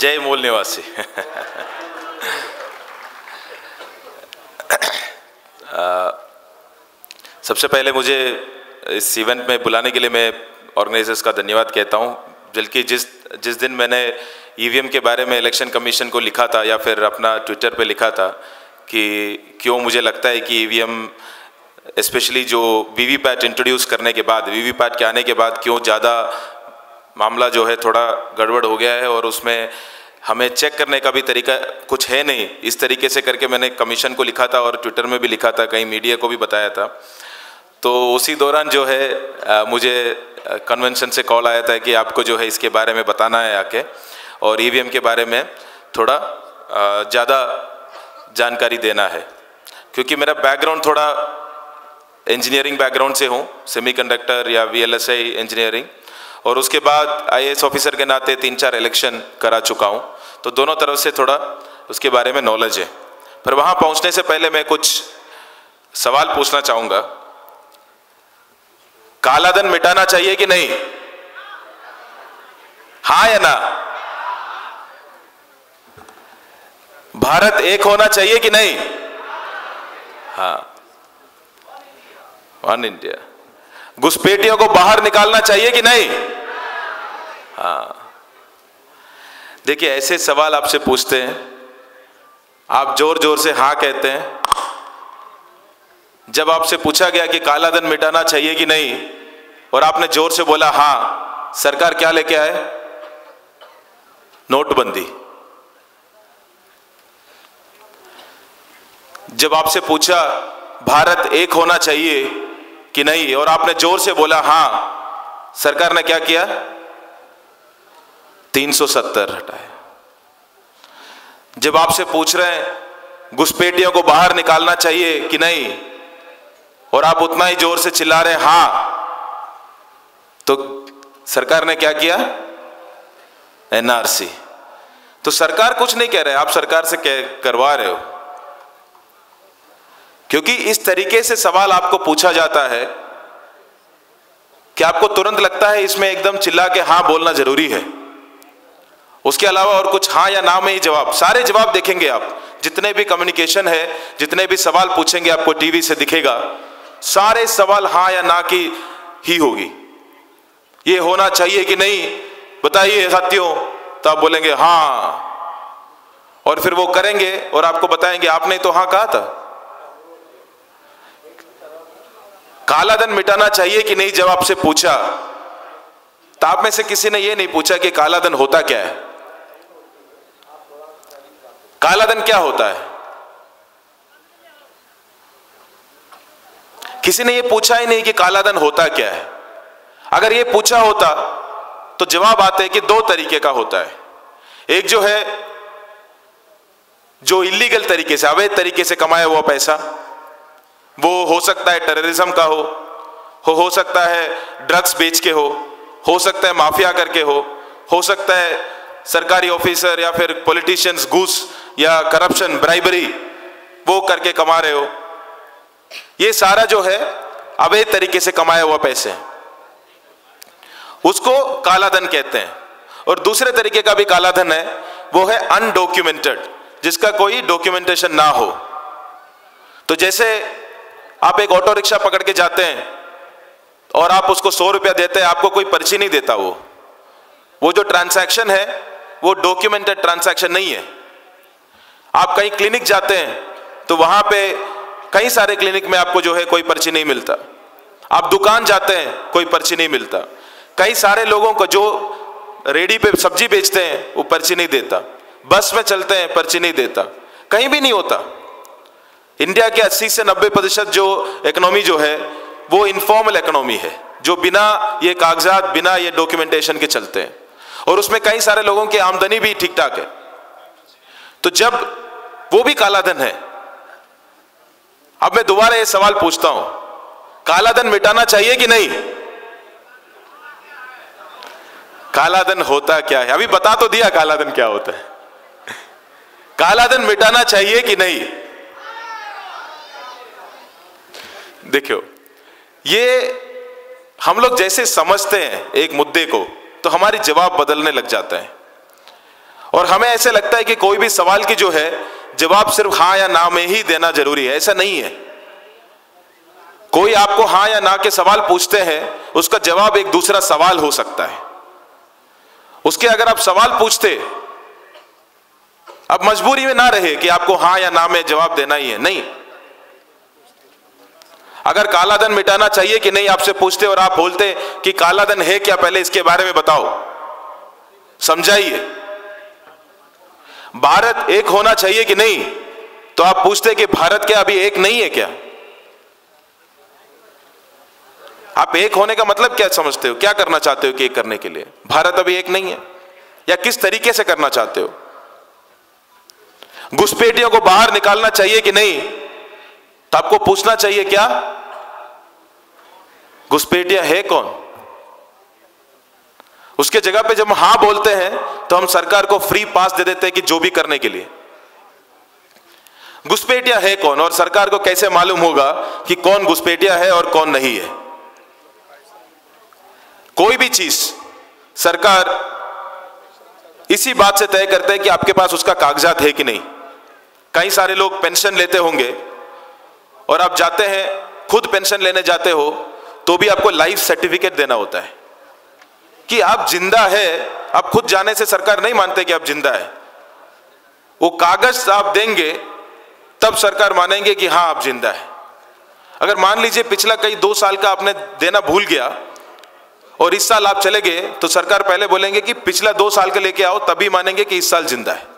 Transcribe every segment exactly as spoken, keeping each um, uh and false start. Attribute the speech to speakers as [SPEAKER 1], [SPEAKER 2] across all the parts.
[SPEAKER 1] जय मूल निवासी। सबसे पहले मुझे इस इवेंट में बुलाने के लिए मैं ऑर्गेनाइजर्स का धन्यवाद कहता हूं, बल्कि जिस जिस दिन मैंने ईवीएम के बारे में इलेक्शन कमीशन को लिखा था या फिर अपना ट्विटर पे लिखा था कि क्यों मुझे लगता है कि ईवीएम स्पेशली जो वीवीपैट इंट्रोड्यूस करने के बाद, वीवीपैट के आने के बाद क्यों ज़्यादा मामला जो है थोड़ा गड़बड़ हो गया है और उसमें हमें चेक करने का भी तरीका कुछ है नहीं, इस तरीके से करके मैंने कमीशन को लिखा था और ट्विटर में भी लिखा था, कहीं मीडिया को भी बताया था। तो उसी दौरान जो है आ, मुझे कन्वेंशन से कॉल आया था कि आपको जो है इसके बारे में बताना है आके, और ईवीएम के बारे में थोड़ा ज़्यादा जानकारी देना है, क्योंकि मेरा बैकग्राउंड थोड़ा इंजीनियरिंग बैकग्राउंड से हूँ, सेमीकंडक्टर या वीएलएसआई इंजीनियरिंग, और उसके बाद आईएएस ऑफिसर के नाते तीन चार इलेक्शन करा चुका हूँ, तो दोनों तरफ से थोड़ा उसके बारे में नॉलेज है। पर वहाँ पहुँचने से पहले मैं कुछ सवाल पूछना चाहूँगा। काला धन मिटाना चाहिए कि नहीं? हाँ या ना? भारत एक होना चाहिए कि नहीं? हाँ, वन इंडिया। घुसपैठियों को बाहर निकालना चाहिए कि नहीं? हाँ। देखिए, ऐसे सवाल आपसे पूछते हैं, आप जोर जोर से हाँ कहते हैं। जब आपसे पूछा गया कि काला धन मिटाना चाहिए कि नहीं और आपने जोर से बोला हाँ, सरकार क्या लेके आए? नोटबंदी। जब आपसे पूछा भारत एक होना चाहिए कि नहीं और आपने जोर से बोला हाँ, सरकार ने क्या किया? तीन सौ सत्तर हटाए। जब आपसे पूछ रहे हैं घुसपैठियों को बाहर निकालना चाहिए कि नहीं और आप उतना ही जोर से चिल्ला रहे हैं हाँ, तो सरकार ने क्या किया? एनआरसी। तो सरकार कुछ नहीं कह रहे, आप सरकार से करवा रहे हो, क्योंकि इस तरीके से सवाल आपको पूछा जाता है कि आपको तुरंत लगता है इसमें एकदम चिल्ला के हाँ बोलना जरूरी है। उसके अलावा और कुछ हाँ या ना में ही जवाब, सारे जवाब देखेंगे आप, जितने भी कम्युनिकेशन है, जितने भी सवाल पूछेंगे आपको टीवी से दिखेगा, सारे सवाल हाँ या ना की ही होगी। ये होना चाहिए कि नहीं बताइए साथियों, तो आप बोलेंगे हाँ, और फिर वो करेंगे और आपको बताएंगे आपने तो हाँ कहा था। काला धन मिटाना चाहिए कि नहीं जब आपसे पूछा, तो आप में से किसी ने ये नहीं पूछा कि काला धन होता क्या है? काला धन क्या होता है? किसी ने ये पूछा ही नहीं कि काला धन होता क्या है। अगर ये पूछा होता तो जवाब आते हैं कि दो तरीके का होता है। एक जो है जो इलीगल तरीके से, अवैध तरीके से कमाया हुआ पैसा, वो हो सकता है टेररिज्म का हो हो हो सकता है ड्रग्स बेच के हो हो सकता है माफिया करके हो हो सकता है सरकारी ऑफिसर या फिर पॉलिटिशियंस घूस या करप्शन, ब्राइबरी वो करके कमा रहे हो। ये सारा जो है अवैध तरीके से कमाया हुआ पैसे हैं, उसको काला धन कहते हैं। और दूसरे तरीके का भी काला धन है, वो है अनडॉक्यूमेंटेड, जिसका कोई डॉक्यूमेंटेशन ना हो। तो जैसे आप एक ऑटो रिक्शा पकड़ के जाते हैं और आप उसको सौ रुपया देते हैं, आपको कोई पर्ची नहीं देता, वो वो जो ट्रांसैक्शन है वो डॉक्यूमेंटेड ट्रांसैक्शन नहीं है। आप कहीं क्लिनिक जाते हैं तो वहां पे कई सारे क्लिनिक में आपको जो है कोई पर्ची नहीं मिलता। आप दुकान जाते हैं, कोई पर्ची नहीं मिलता। कई सारे लोगों को जो रेडी पे सब्जी बेचते हैं वो पर्ची नहीं देता। बस में चलते हैं, पर्ची नहीं देता, कहीं भी नहीं होता। इंडिया के अस्सी से नब्बे प्रतिशत जो इकोनॉमी जो है वो इनफॉर्मल इकोनॉमी है, जो बिना ये कागजात, बिना ये डॉक्यूमेंटेशन के चलते हैं, और उसमें कई सारे लोगों की आमदनी भी ठीक ठाक है। तो जब वो भी काला धन है, अब मैं दोबारा ये सवाल पूछता हूं, काला धन मिटाना चाहिए कि नहीं? काला धन होता क्या है? अभी बता तो दिया काला धन क्या होता है। काला धन मिटाना चाहिए कि नहीं? देखियो, ये हम लोग जैसे समझते हैं एक मुद्दे को, तो हमारी जवाब बदलने लग जाता है। और हमें ऐसे लगता है कि कोई भी सवाल की जो है जवाब सिर्फ हाँ या ना में ही देना जरूरी है। ऐसा नहीं है। कोई आपको हाँ या ना के सवाल पूछते हैं, उसका जवाब एक दूसरा सवाल हो सकता है। उसके अगर आप सवाल पूछते, अब मजबूरी में ना रहे कि आपको हाँ या ना में जवाब देना ही है, नहीं। अगर काला धन मिटाना चाहिए कि नहीं आपसे पूछते और आप बोलते कि काला धन है क्या, पहले इसके बारे में बताओ, समझाइए। भारत एक होना चाहिए कि नहीं, तो आप पूछते कि भारत क्या अभी एक नहीं है क्या? आप एक होने का मतलब क्या समझते हो? क्या करना चाहते हो कि एक करने के लिए? भारत अभी एक नहीं है, या किस तरीके से करना चाहते हो? घुसपैठियों को बाहर निकालना चाहिए कि नहीं, तो आपको पूछना चाहिए क्या घुसपैठिया है कौन? उसके जगह पे जब हम हां बोलते हैं तो हम सरकार को फ्री पास दे देते हैं कि जो भी करने के लिए। घुसपैठिया है कौन, और सरकार को कैसे मालूम होगा कि कौन घुसपैठिया है और कौन नहीं है? कोई भी चीज सरकार इसी बात से तय करते हैं कि आपके पास उसका कागजात है कि नहीं। कई सारे लोग पेंशन लेते होंगे और आप जाते हैं, खुद पेंशन लेने जाते हो तो भी आपको लाइफ सर्टिफिकेट देना होता है कि आप जिंदा है। आप खुद जाने से सरकार नहीं मानते कि आप जिंदा है। वो कागज आप देंगे तब सरकार मानेंगे कि हां आप जिंदा है। अगर मान लीजिए पिछला कई दो साल का आपने देना भूल गया और इस साल आप चले गए, तो सरकार पहले बोलेंगे कि पिछला दो साल का लेके आओ, तभी मानेंगे कि इस साल जिंदा है।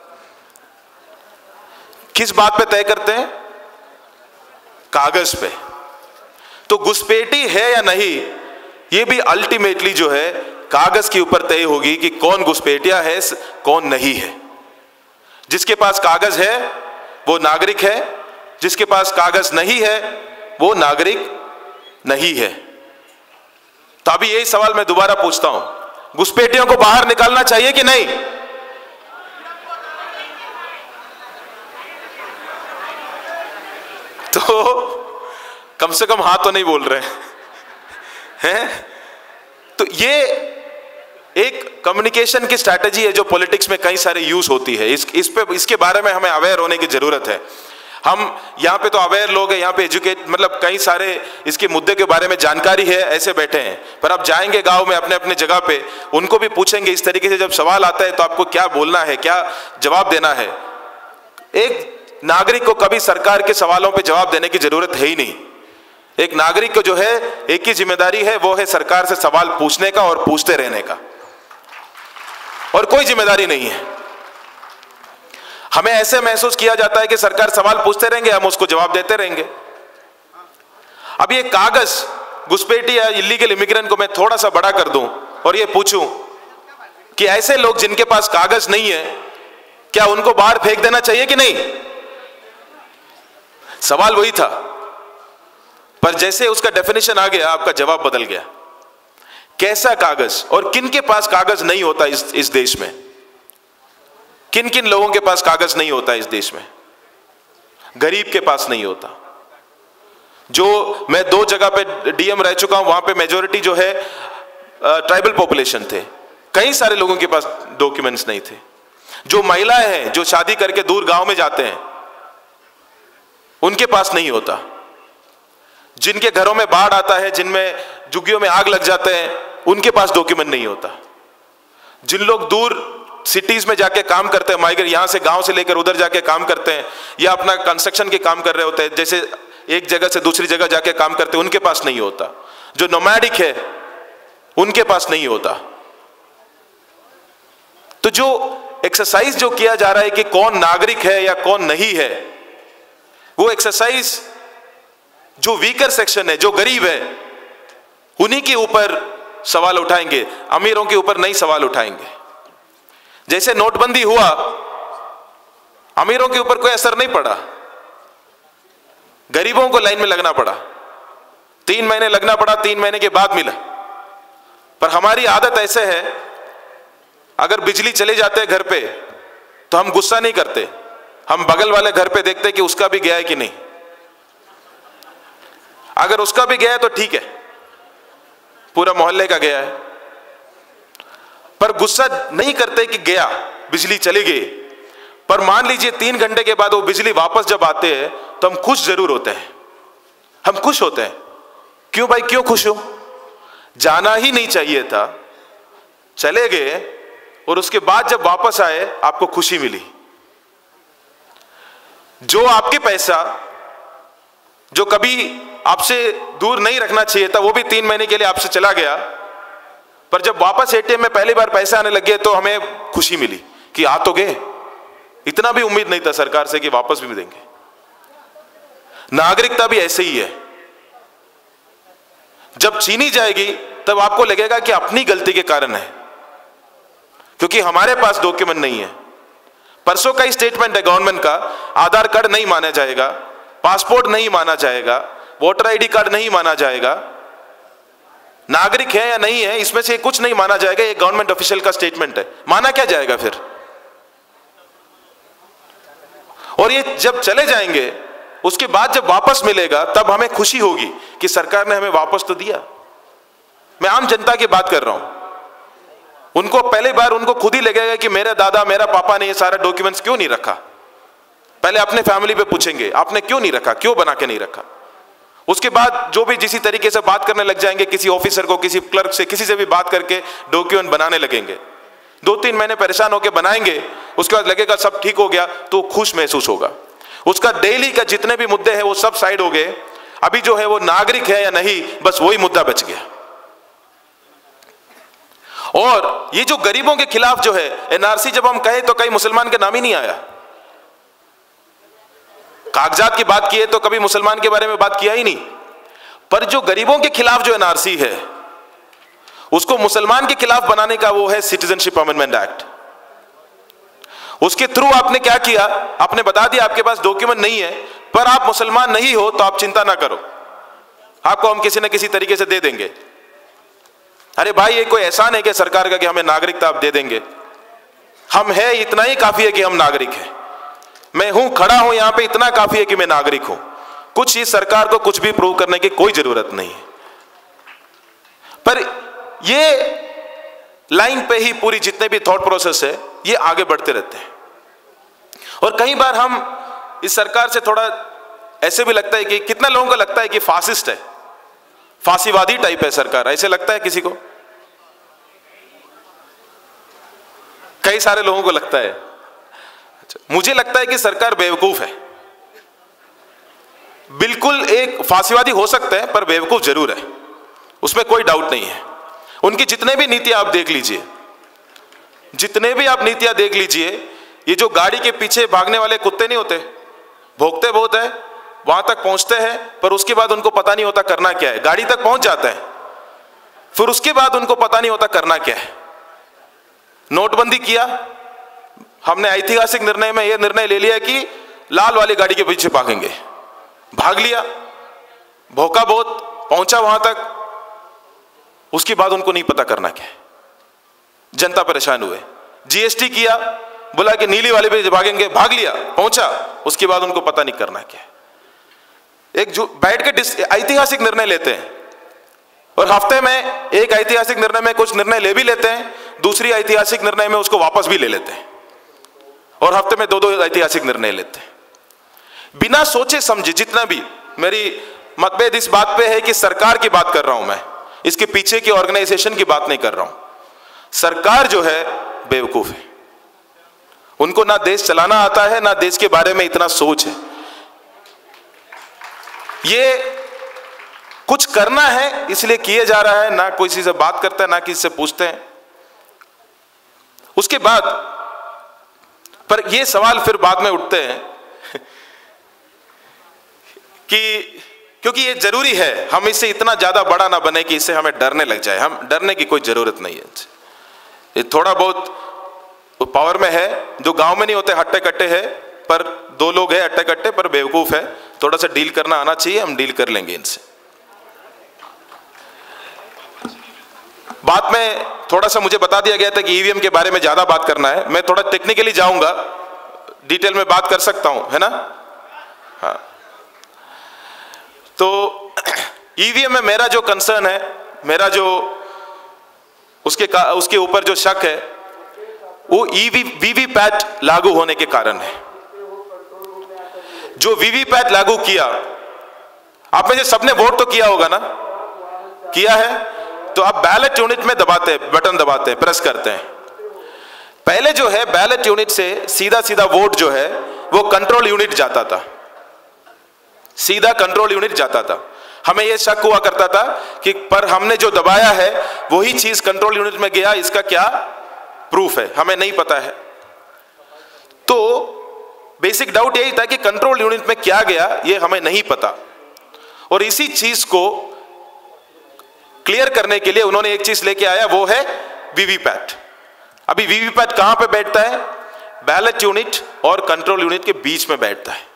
[SPEAKER 1] किस बात पे तय करते हैं? कागज पे। तो घुसपैठी है या नहीं, ये भी अल्टीमेटली जो है कागज के ऊपर तय होगी कि कौन घुसपैठिया है, कौन नहीं है। जिसके पास कागज है वो नागरिक है, जिसके पास कागज नहीं है वो नागरिक नहीं है। तो अभी यही सवाल मैं दोबारा पूछता हूं, घुसपैठियों को बाहर निकालना चाहिए कि नहीं? तो कम से कम हाथ तो नहीं बोल रहे हैं। तो ये एक कम्युनिकेशन की स्ट्रैटेजी है जो पॉलिटिक्स में कई सारे यूज होती है। इस इस पे इसके बारे में हमें अवेयर होने की जरूरत है। हम यहाँ पे तो अवेयर लोग हैं, यहाँ पे एजुकेट मतलब कई सारे इसके मुद्दे के बारे में जानकारी है, ऐसे बैठे हैं। पर आप जाएंगे गांव में अपने अपने जगह पे, उनको भी पूछेंगे इस तरीके से, जब सवाल आता है तो आपको क्या बोलना है, क्या जवाब देना है। एक नागरिक को कभी सरकार के सवालों पे जवाब देने की जरूरत है ही नहीं। एक नागरिक को जो है एक ही जिम्मेदारी है, वो है सरकार से सवाल पूछने का और पूछते रहने का, और कोई जिम्मेदारी नहीं है। हमें ऐसे महसूस किया जाता है कि सरकार सवाल पूछते रहेंगे, हम उसको जवाब देते रहेंगे। अब ये कागज घुसपैठी या इलीगल इमिग्रेंट को मैं थोड़ा सा बड़ा कर दूं और ये पूछूं कि ऐसे लोग जिनके पास कागज नहीं है, क्या उनको बाहर फेंक देना चाहिए कि नहीं? सवाल वही था, पर जैसे उसका डेफिनेशन आ गया, आपका जवाब बदल गया। कैसा कागज और किन के पास कागज नहीं होता इस इस देश में? किन किन लोगों के पास कागज नहीं होता इस देश में? गरीब के पास नहीं होता। जो मैं दो जगह पे डीएम रह चुका हूं, वहां पे मेजोरिटी जो है ट्राइबल पॉपुलेशन थे। कई सारे लोगों के पास डॉक्यूमेंट्स नहीं थे। जो महिलाएं हैं जो शादी करके दूर गांव में जाते हैं, उनके पास नहीं होता। जिनके घरों में बाढ़ आता है, जिनमें झुग्गियों में आग लग जाते हैं, उनके पास डॉक्यूमेंट नहीं होता। जिन लोग दूर सिटीज में जाके काम करते हैं, माइग्रेट यहां से गांव से लेकर उधर जाके काम करते हैं, या अपना कंस्ट्रक्शन के काम कर रहे होते हैं, जैसे एक जगह से दूसरी जगह जाके काम करते हैं, उनके पास नहीं होता। जो नोमैडिक है उनके पास नहीं होता। तो जो एक्सरसाइज जो किया जा रहा है कि कौन नागरिक है या कौन नहीं है, वो एक्सरसाइज जो वीकर सेक्शन है, जो गरीब है, उन्हीं के ऊपर सवाल उठाएंगे, अमीरों के ऊपर नहीं सवाल उठाएंगे। जैसे नोटबंदी हुआ, अमीरों के ऊपर कोई असर नहीं पड़ा, गरीबों को लाइन में लगना पड़ा। तीन महीने लगना पड़ा, तीन महीने के बाद मिला। पर हमारी आदत ऐसे है, अगर बिजली चले जाते हैं घर पे तो हम गुस्सा नहीं करते, हम बगल वाले घर पे देखते कि उसका भी गया है कि नहीं। अगर उसका भी गया है तो ठीक है, पूरा मोहल्ले का गया है। पर गुस्सा नहीं करते कि गया, बिजली चली गई। पर मान लीजिए तीन घंटे के बाद वो बिजली वापस जब आते हैं तो हम खुश जरूर होते हैं, हम खुश होते हैं। क्यों भाई, क्यों खुश हो? जाना ही नहीं चाहिए था, चले गए, और उसके बाद जब वापस आए आपको खुशी मिली। जो आपके पैसा जो कभी आपसे दूर नहीं रखना चाहिए था, वो भी तीन महीने के लिए आपसे चला गया, पर जब वापस एटीएम में पहली बार पैसे आने लगे तो हमें खुशी मिली कि आ तो गए। इतना भी उम्मीद नहीं था सरकार से कि वापस भी देंगे। नागरिकता भी ऐसे ही है, जब छीनी जाएगी तब आपको लगेगा कि अपनी गलती के कारण है, क्योंकि हमारे पास डॉक्यूमेंट नहीं है। परसों का ही स्टेटमेंट है गवर्नमेंट का, आधार कार्ड नहीं माना जाएगा, पासपोर्ट नहीं माना जाएगा, वोटर आईडी कार्ड नहीं माना जाएगा, नागरिक है या नहीं है इसमें से कुछ नहीं माना जाएगा। ये गवर्नमेंट ऑफिशियल का स्टेटमेंट है, माना क्या जाएगा फिर? और ये जब चले जाएंगे उसके बाद जब वापस मिलेगा तब हमें खुशी होगी कि सरकार ने हमें वापस तो दिया। मैं आम जनता की बात कर रहा हूं, उनको पहली बार उनको खुद ही लगेगा कि मेरे दादा मेरा पापा ने ये सारा डॉक्यूमेंट्स क्यों नहीं रखा। पहले अपने फैमिली पे पूछेंगे आपने क्यों नहीं रखा, क्यों बना के नहीं रखा। उसके बाद जो भी जिसी तरीके से बात करने लग जाएंगे, किसी ऑफिसर को, किसी क्लर्क से, किसी से भी बात करके डॉक्यूमेंट बनाने लगेंगे। दो तीन महीने परेशान होकर बनाएंगे, उसके बाद लगेगा सब ठीक हो गया तो खुश महसूस होगा। उसका डेली का जितने भी मुद्दे हैं वो सब साइड हो गए, अभी जो है वो नागरिक है या नहीं, बस वही मुद्दा बच गया। और ये जो गरीबों के खिलाफ जो है एनआरसी जब हम कहे तो कहीं मुसलमान का नाम ही नहीं आया। कागजात की बात की है तो कभी मुसलमान के बारे में बात किया ही नहीं। पर जो गरीबों के खिलाफ जो एनआरसी है उसको मुसलमान के खिलाफ बनाने का वो है सिटीजनशिप अमेंडमेंट एक्ट। उसके थ्रू आपने क्या किया, आपने बता दिया आपके पास डॉक्यूमेंट नहीं है, पर आप मुसलमान नहीं हो तो आप चिंता ना करो, आपको हम किसी न किसी तरीके से दे देंगे। अरे भाई ये कोई एहसान है कि सरकार का कि हमें नागरिकता आप दे देंगे? हम है इतना ही काफी है कि हम नागरिक हैं। मैं हूं, खड़ा हूं यहां पे, इतना काफी है कि मैं नागरिक हूं। कुछ ही सरकार को कुछ भी प्रूव करने की कोई जरूरत नहीं है। पर ये लाइन पे ही पूरी जितने भी थॉट प्रोसेस है ये आगे बढ़ते रहते हैं। और कई बार हम इस सरकार से थोड़ा ऐसे भी लगता है कि कितना लोगों को लगता है कि फासिस्ट है, फांसीवादी टाइप है सरकार, ऐसे लगता है किसी को? कई सारे लोगों को लगता है। अच्छा, मुझे लगता है कि सरकार बेवकूफ है। बिल्कुल एक फांसीवादी हो सकता है पर बेवकूफ जरूर है, उसमें कोई डाउट नहीं है। उनकी जितने भी नीतियां आप देख लीजिए, जितने भी आप नीतियां देख लीजिए, ये जो गाड़ी के पीछे भागने वाले कुत्ते नहीं होते, भौंकते बहुत है, वहां तक पहुंचते हैं पर उसके बाद उनको पता नहीं होता करना क्या है। गाड़ी तक पहुंच जाता है फिर उसके बाद उनको पता नहीं होता करना क्या है। नोटबंदी किया हमने, ऐतिहासिक निर्णय में यह निर्णय ले लिया कि लाल वाली गाड़ी के पीछे भागेंगे, भाग लिया, भौंका बहुत, पहुंचा वहां तक, उसके बाद उनको नहीं पता करना क्या है, जनता परेशान हुए। जीएसटी किया, बोला कि नीली वाले पे भागेंगे, भाग लिया, पहुंचा, उसके बाद उनको पता नहीं करना क्या है। एक जो बैठ के ऐतिहासिक निर्णय लेते हैं और हफ्ते में एक ऐतिहासिक निर्णय में कुछ निर्णय ले भी लेते हैं, दूसरी ऐतिहासिक निर्णय में उसको वापस भी ले लेते हैं, और हफ्ते में दो दो ऐतिहासिक निर्णय लेते हैं बिना सोचे समझे। जितना भी मेरी मतभेद इस बात पे है कि सरकार की बात कर रहा हूं मैं, इसके पीछे की ऑर्गेनाइजेशन की बात नहीं कर रहा हूं। सरकार जो है बेवकूफ है, उनको ना देश चलाना आता है ना देश के बारे में इतना सोच है। ये कुछ करना है इसलिए किए जा रहा है, ना किसी से बात करता है ना किसी से पूछते हैं। उसके बाद पर ये सवाल फिर बाद में उठते हैं कि क्योंकि ये जरूरी है, हम इससे इतना ज्यादा बड़ा ना बने कि इससे हमें डरने लग जाए। हम डरने की कोई जरूरत नहीं है। ये थोड़ा बहुत पावर में है, जो गांव में नहीं होते हट्टे कट्टे है, पर दो लोग हैं हट्टे कट्टे पर बेवकूफ है, थोड़ा सा डील करना आना चाहिए, हम डील कर लेंगे इनसे। बात में थोड़ा सा मुझे बता दिया गया था कि ईवीएम के बारे में ज्यादा बात करना है, मैं थोड़ा टेक्निकली जाऊंगा, डिटेल में बात कर सकता हूं, है ना? हाँ, तो ईवीएम में मेरा जो कंसर्न है, मेरा जो उसके उसके ऊपर जो शक है वो ईवी वीवीपैट लागू होने के कारण है। जो वीवीपैट लागू किया, आप में से सबने वोट तो किया होगा ना, किया है, तो आप बैलेट यूनिट में दबाते हैं, बटन दबाते हैं, प्रेस करते हैं। पहले जो है बैलेट यूनिट से सीधा सीधा वोट जो है वो कंट्रोल यूनिट जाता था, सीधा कंट्रोल यूनिट जाता था। हमें यह शक हुआ करता था कि पर हमने जो दबाया है वही चीज कंट्रोल यूनिट में गया, इसका क्या प्रूफ है, हमें नहीं पता है। तो बेसिक डाउट यही था कि कंट्रोल यूनिट में क्या गया ये हमें नहीं पता, और इसी चीज को क्लियर करने के लिए उन्होंने एक चीज लेके आया, वो है वीवीपैट। अभी वीवीपैट कहां पे बैठता है? बैलेट यूनिट और कंट्रोल यूनिट के बीच में बैठता है।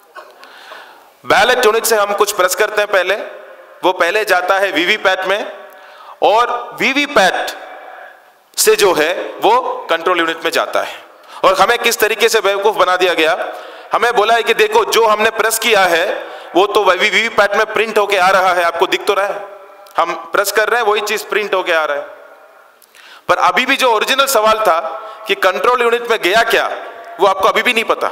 [SPEAKER 1] बैलेट यूनिट से हम कुछ प्रेस करते हैं पहले, वो पहले जाता है वीवीपैट में, और वीवीपैट से जो है वो कंट्रोल यूनिट में जाता है। और हमें किस तरीके से बेवकूफ बना दिया गया, हमें बोला है कि देखो जो हमने प्रेस किया है वो तो वीवीपैट में प्रिंट होके आ रहा है, आपको दिख तो रहा है, हम प्रेस कर रहे हैं वही चीज प्रिंट होके आ रहा है। पर अभी भी जो ओरिजिनल सवाल था कि कंट्रोल यूनिट में गया क्या, वो आपको अभी भी नहीं पता,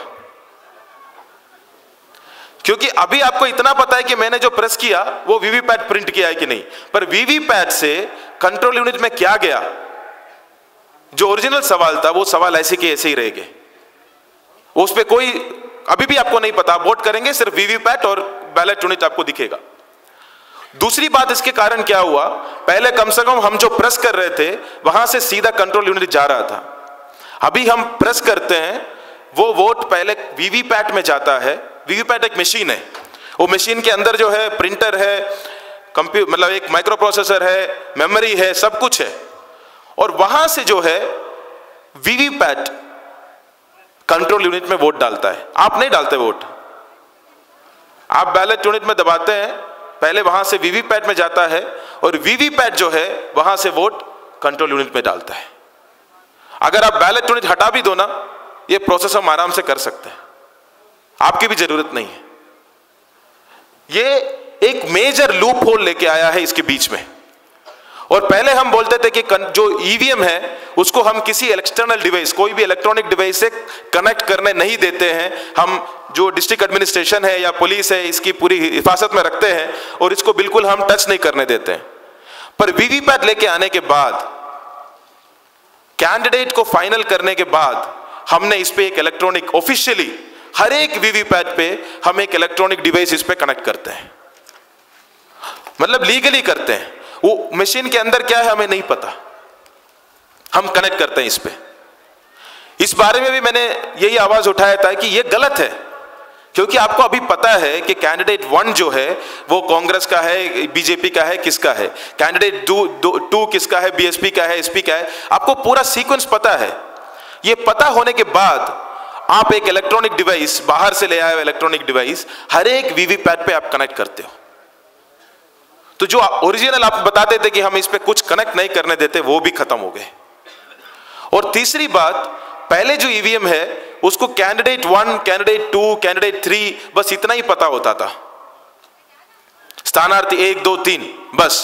[SPEAKER 1] क्योंकि अभी आपको इतना पता है कि मैंने जो प्रेस किया वो वीवीपैट प्रिंट किया है कि नहीं, पर वीवीपैट से कंट्रोल यूनिट में क्या गया, जो ओरिजिनल सवाल था वो सवाल ऐसे के ऐसे ही रह गए, उस पर कोई अभी भी आपको नहीं पता। वोट करेंगे सिर्फ वीवीपैट और बैलेट यूनिट आपको दिखेगा। दूसरी बात इसके कारण क्या हुआ, पहले कम से कम हम जो प्रेस कर रहे थे वहां से सीधा कंट्रोल यूनिट जा रहा था, अभी हम प्रेस करते हैं वो वोट पहले वीवीपैट में जाता है। वीवीपैट एक मशीन है, वो मशीन के अंदर जो है प्रिंटर है, कंप्यूटर मतलब एक माइक्रो प्रोसेसर है, मेमोरी है, सब कुछ है, और वहां से जो है वीवीपैट कंट्रोल यूनिट में वोट डालता है। आप नहीं डालते वोट, आप बैलेट यूनिट में दबाते हैं, पहले वहां से वीवीपैट में जाता है, और वीवीपैट जो है वहां से वोट कंट्रोल यूनिट में डालता है। अगर आप बैलेट यूनिट हटा भी दो ना, ये प्रोसेस हम आराम से कर सकते हैं, आपकी भी जरूरत नहीं है। ये एक मेजर लूप होल लेके आया है इसके बीच में। और पहले हम बोलते थे कि जो ईवीएम है उसको हम किसी एक्सटर्नल डिवाइस, कोई भी इलेक्ट्रॉनिक डिवाइस से कनेक्ट करने नहीं देते हैं, हम जो डिस्ट्रिक्ट एडमिनिस्ट्रेशन है या पुलिस है इसकी पूरी हिफाजत में रखते हैं और इसको बिल्कुल हम टच नहीं करने देते हैं। पर वीवीपैट लेके आने के बाद, कैंडिडेट को फाइनल करने के बाद, हमने इस पे एक इलेक्ट्रॉनिक ऑफिशियली हर एक वीवीपैट पे हम एक इलेक्ट्रॉनिक डिवाइस इस पे कनेक्ट करते हैं, मतलब लीगली करते हैं। वो मशीन के अंदर क्या है हमें नहीं पता, हम कनेक्ट करते हैं इस पे। इस बारे में भी मैंने यही आवाज उठाया था कि ये गलत है, क्योंकि आपको अभी पता है कि कैंडिडेट वन जो है वो कांग्रेस का है, बीजेपी का है, किसका है, कैंडिडेट टू टू किसका है, बीएसपी का है, एसपी का है, आपको पूरा सीक्वेंस पता है। ये पता होने के बाद आप एक इलेक्ट्रॉनिक डिवाइस, बाहर से ले आए हुए इलेक्ट्रॉनिक डिवाइस हर एक वीवीपैट पे आप कनेक्ट करते हो। तो जो ओरिजिनल आप बताते थे कि हम इस पे कुछ कनेक्ट नहीं करने देते, वो भी खत्म हो गए। और तीसरी बात, पहले जो ईवीएम है उसको candidate one, candidate two, candidate three, बस इतना ही पता होता था, स्थानार्थी एक दो तीन, बस।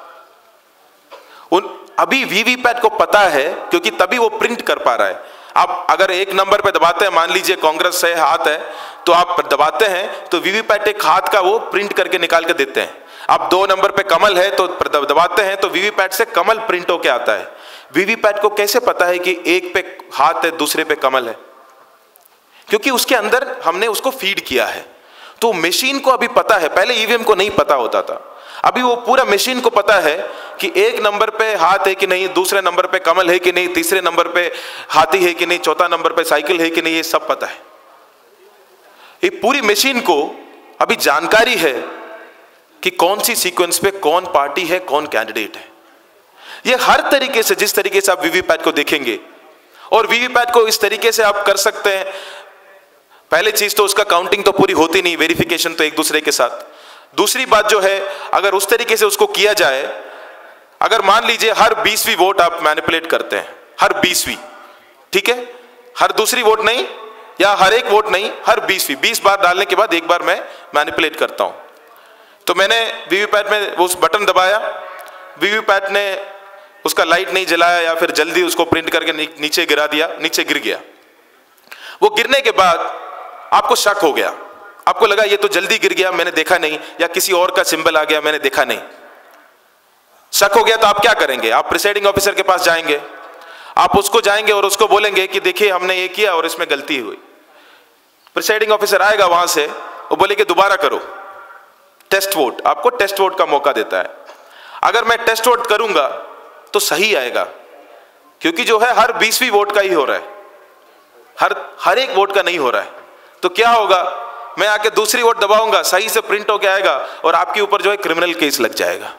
[SPEAKER 1] उन अभी वीवीपैट को पता है, क्योंकि तभी वो प्रिंट कर पा रहा है। आप अगर एक नंबर पे दबाते हैं, मान लीजिए कांग्रेस से हाथ है तो आप दबाते हैं तो वीवीपैट एक हाथ का वो प्रिंट करके निकाल के देते हैं। आप दो नंबर पे कमल है तो दबाते हैं तो वीवीपैट से कमल प्रिंट होके आता है। वीवीपैट को कैसे पता है कि एक पे हाथ है दूसरे पे कमल है? क्योंकि उसके अंदर हमने उसको फीड किया है। तो मशीन को अभी पता है, पहले ईवीएम को नहीं पता होता था, अभी वो पूरा मशीन को पता है कि एक नंबर पे हाथ है कि नहीं, दूसरे नंबर पे कमल है कि नहीं, तीसरे नंबर पे हाथी है कि नहीं, चौथा नंबर पे साइकिल है कि नहीं, ये सब पता है। ये पूरी मशीन को अभी जानकारी है कि कौन सी सीक्वेंस पे कौन पार्टी है, कौन कैंडिडेट है। ये हर तरीके से, जिस तरीके से आप वीवीपैट को देखेंगे, और वीवीपैट को इस तरीके से आप कर सकते हैं। पहले चीज तो उसका काउंटिंग तो पूरी होती नहीं, वेरिफिकेशन तो एक दूसरे के साथ। दूसरी बात जो है, अगर उस तरीके से उसको किया जाए, अगर मान लीजिए हर बीसवीं वोट आप मैनिपुलेट करते हैं, हर बीसवीं, ठीक है, हर दूसरी वोट नहीं या हर एक वोट नहीं, हर बीसवीं, बीस बार डालने के बाद एक बार मैं मैनिपुलेट करता हूं। तो मैंने वीवीपैट में उस बटन दबाया, वीवीपैट ने उसका लाइट नहीं जलाया या फिर जल्दी उसको प्रिंट करके नीचे गिरा दिया, नीचे गिर गया। वो गिरने के बाद आपको शक हो गया, आपको लगा ये तो जल्दी गिर गया, मैंने देखा नहीं, या किसी और का सिंबल आ गया, मैंने देखा नहीं। शक हो गया तो आप क्या करेंगे? आप प्रिसाइडिंग ऑफिसर के पास जाएंगे, आप उसको जाएंगे और उसको बोलेंगे कि देखिए हमने ये किया और इसमें गलती हुई। प्रिसाइडिंग ऑफिसर आएगा वहां से, वो बोलेगा दोबारा करो, टेस्ट वोट, आपको टेस्ट वोट का मौका देता है। अगर मैं टेस्ट वोट करूंगा तो सही आएगा, क्योंकि जो है हर बीसवीं वोट का ही हो रहा है, हर हर एक वोट का नहीं हो रहा है। तो क्या होगा, मैं आके दूसरी वोट दबाऊंगा, सही से प्रिंट होके आएगा और आपके ऊपर जो है क्रिमिनल केस लग जाएगा।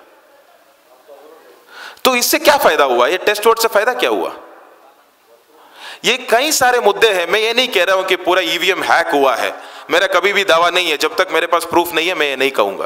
[SPEAKER 1] तो इससे क्या फायदा हुआ? ये टेस्ट वोट से फायदा क्या हुआ? ये कई सारे मुद्दे हैं। मैं ये नहीं कह रहा हूं कि पूरा ईवीएम हैक हुआ है, मेरा कभी भी दावा नहीं है, जब तक मेरे पास प्रूफ नहीं है मैं ये नहीं कहूंगा।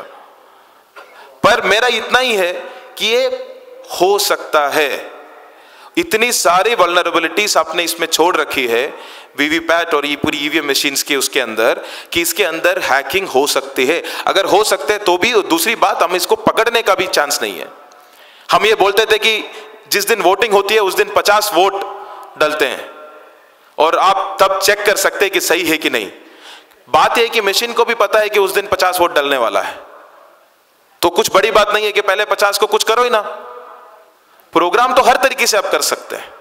[SPEAKER 1] पर मेरा इतना ही है कि ये हो सकता है। इतनी सारी वल्नरेबिलिटीज आपने इसमें छोड़ रखी है वीवीपैट और ये पूरी ईवीएम मशीन्स के उसके अंदर, कि इसके अंदर हैकिंग हो सकती है। अगर हो सकते हैं तो भी दूसरी बात, हम इसको पकड़ने का भी चांस नहीं है। हम ये बोलते थे कि जिस दिन वोटिंग होती है उस दिन पचास वोट डलते हैं और आप तब चेक कर सकते हैं कि सही है कि नहीं। बात यह है कि मशीन को भी पता है कि उस दिन पचास वोट डलने वाला है, तो कुछ बड़ी बात नहीं है कि पहले पचास को कुछ करो ही ना। प्रोग्राम तो हर तरीके से आप कर सकते हैं।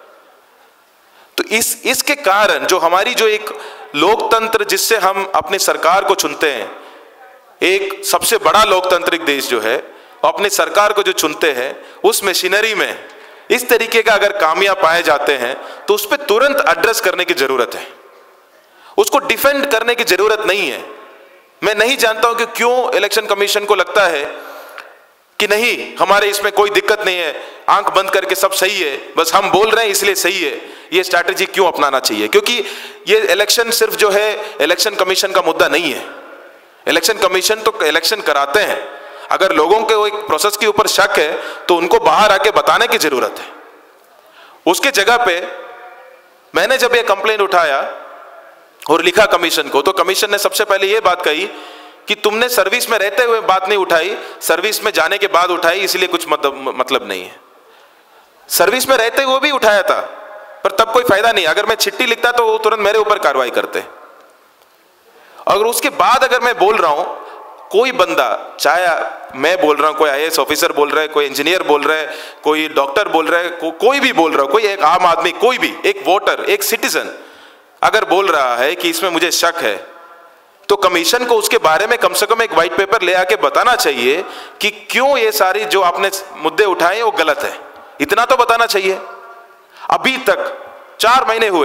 [SPEAKER 1] तो इस इसके कारण जो हमारी जो एक लोकतंत्र जिससे हम अपनी सरकार को चुनते हैं, एक सबसे बड़ा लोकतांत्रिक देश जो है, अपनी सरकार को जो चुनते हैं, उस मशीनरी में इस तरीके का अगर कामयाब पाए जाते हैं तो उस पर तुरंत एड्रेस करने की जरूरत है, उसको डिफेंड करने की जरूरत नहीं है। मैं नहीं जानता हूं कि क्यों इलेक्शन कमीशन को लगता है कि नहीं हमारे इसमें कोई दिक्कत नहीं है, आंख बंद करके सब सही है, बस हम बोल रहे हैं इसलिए सही है। ये स्ट्रैटेजी क्यों अपनाना चाहिए? क्योंकि ये इलेक्शन सिर्फ जो है इलेक्शन कमीशन का मुद्दा नहीं है। इलेक्शन कमीशन तो इलेक्शन कराते हैं, अगर लोगों के एक प्रोसेस के ऊपर शक है तो उनको बाहर आके बताने की जरूरत है। उसके जगह पे मैंने जब ये कंप्लेंट उठाया और लिखा कमीशन को, तो कमीशन ने सबसे पहले ये बात कही कि तुमने सर्विस में रहते हुए बात नहीं उठाई, सर्विस में जाने के बाद उठाई, इसलिए कुछ मतलब मतलब नहीं है। सर्विस में रहते हुए भी उठाया था पर तब कोई फायदा नहीं। अगर मैं चिट्ठी लिखता तो वो तुरंत मेरे ऊपर कार्रवाई करते। अगर उसके बाद अगर मैं बोल रहा हूं, कोई बंदा, चाहे मैं बोल रहा हूं, कोई आईएएस ऑफिसर बोल रहा है, कोई इंजीनियर बोल रहा है, कोई डॉक्टर बोल रहा है, को, कोई भी बोल रहा हो, कोई एक आम आदमी, कोई भी एक वोटर, एक सिटीजन अगर बोल रहा है कि इसमें मुझे शक है, तो कमीशन को उसके बारे में कम से कम एक व्हाइट पेपर ले आके बताना चाहिए कि क्यों ये सारी जो आपने मुद्दे उठाए वो गलत है। इतना तो बताना चाहिए। अभी तक चार महीने हुए,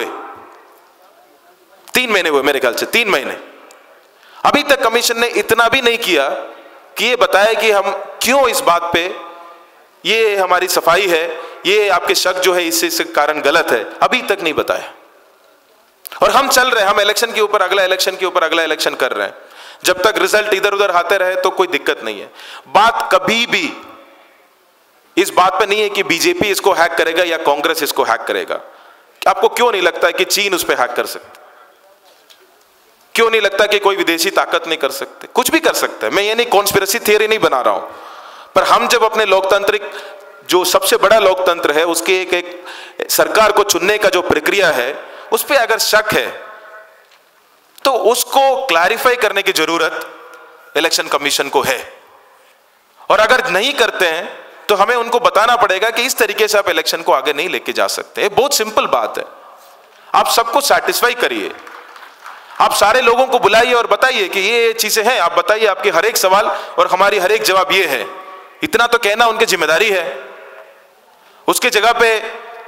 [SPEAKER 1] तीन महीने हुए मेरे ख्याल से, तीन महीने, अभी तक कमीशन ने इतना भी नहीं किया कि ये बताया कि हम क्यों इस बात पे, ये हमारी सफाई है, ये आपके शक जो है इससे इस कारण गलत है, अभी तक नहीं बताया। और हम चल रहे हैं, हम इलेक्शन के ऊपर अगला इलेक्शन के ऊपर अगला इलेक्शन कर रहे हैं। जब तक रिजल्ट इधर उधर आते रहे तो कोई दिक्कत नहीं है। बात कभी भी इस बात पे नहीं है कि बीजेपी इसको हैक करेगा या कांग्रेस इसको हैक करेगा। आपको क्यों नहीं लगता है कि चीन उस पर हैक कर सकता? क्यों नहीं लगता कि कोई विदेशी ताकत नहीं कर सकते? कुछ भी कर सकता है। मैं ये नहीं कॉन्स्पिरेसी थियरी नहीं बना रहा हूं, पर हम जब अपने लोकतांत्रिक जो सबसे बड़ा लोकतंत्र है उसके एक एक सरकार को चुनने का जो प्रक्रिया है उस पर अगर शक है तो उसको क्लैरिफाई करने की जरूरत इलेक्शन कमीशन को है। और अगर नहीं करते हैं तो हमें उनको बताना पड़ेगा कि इस तरीके से आप इलेक्शन को आगे नहीं लेके जा सकते। ये बहुत सिंपल बात है। आप सबको सैटिस्फाई करिए, आप सारे लोगों को बुलाइए और बताइए कि ये चीजें हैं, आप बताइए आपके हर एक सवाल और हमारी हर एक जवाब ये है। इतना तो कहना उनकी जिम्मेदारी है। उसके जगह पे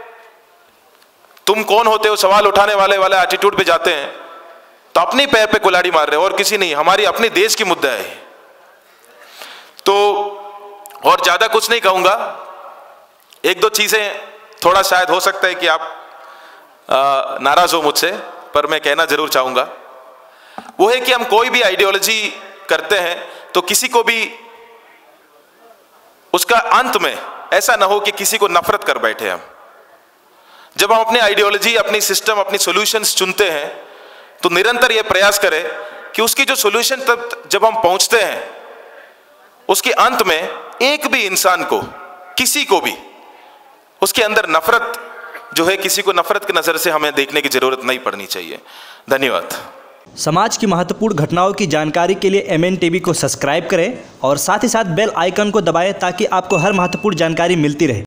[SPEAKER 1] तुम कौन होते हो सवाल उठाने वाले वाले एटीट्यूड पे जाते हैं तो अपनी पैर पे कुल्हाड़ी मार रहे हो और किसी नहीं। हमारी अपने देश की मुद्दा है। तो और ज्यादा कुछ नहीं कहूंगा। एक दो चीजें थोड़ा शायद हो सकता है कि आप आ, नाराज हो मुझसे, पर मैं कहना जरूर चाहूंगा। वो है कि हम कोई भी आइडियोलॉजी करते हैं तो किसी को भी उसका अंत में ऐसा ना हो कि किसी को नफरत कर बैठे हम। जब हम अपनी आइडियोलॉजी, अपनी सिस्टम, अपनी सॉल्यूशंस चुनते हैं तो निरंतर यह प्रयास करें कि उसकी जो सॉल्यूशन तक जब हम पहुंचते हैं उसके अंत में एक भी इंसान को, किसी को भी उसके अंदर नफरत जो है, किसी को नफरत की नज़र से हमें देखने की ज़रूरत नहीं पड़नी चाहिए। धन्यवाद।
[SPEAKER 2] समाज की महत्वपूर्ण घटनाओं की जानकारी के लिए एम एन टीवी को सब्सक्राइब करें और साथ ही साथ बेल आइकन को दबाएं ताकि आपको हर महत्वपूर्ण जानकारी मिलती रहे।